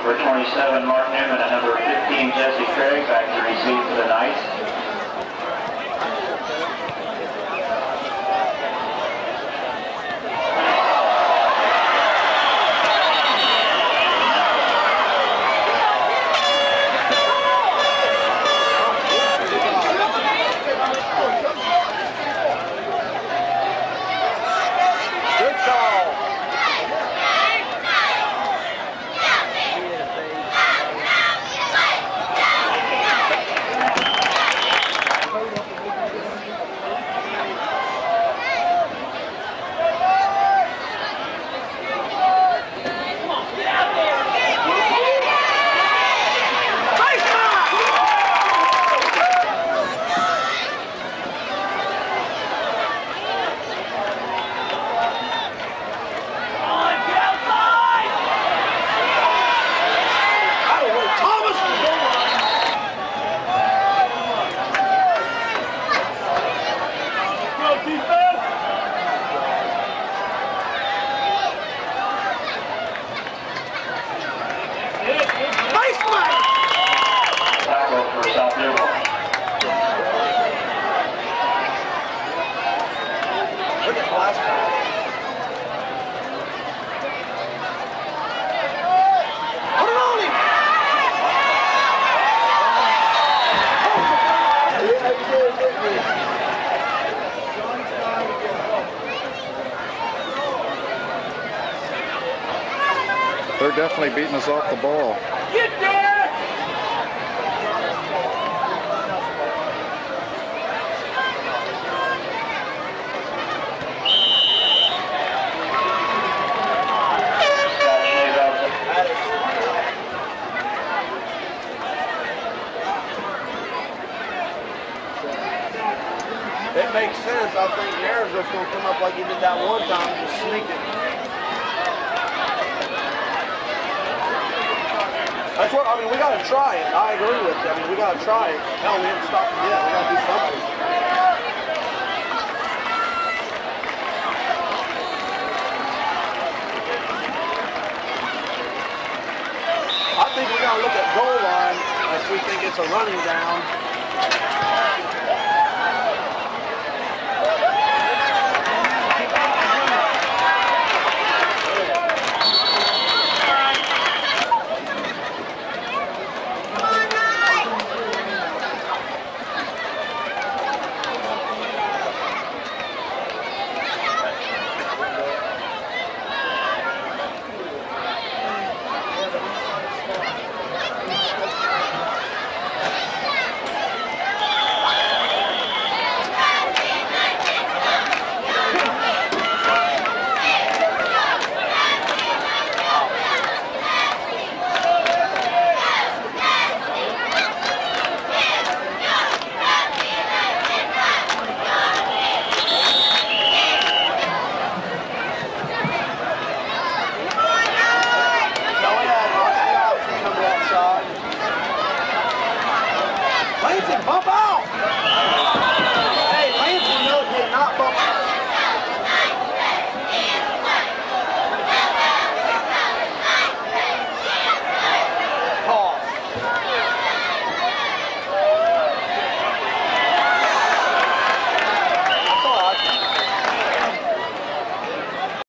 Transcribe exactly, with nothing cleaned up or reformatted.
Number twenty-seven, Mark Newman, and number fifteen, Jesse Craig, back to receive for the Knights. They're definitely beating us off the ball. Get there! It makes sense. I think Nair's just going to come up like he did that one time and just sneak it. That's what, I mean, we got to try it. I agree with you. I mean, we got to try it. Hell, we haven't stopped it yet. We got to do something. I think we got to look at goal line if we think it's a running down.